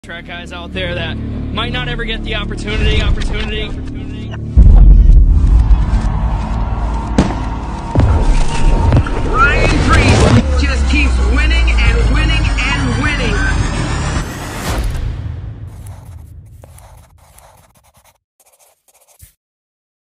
Track guys out there that might not ever get the opportunity.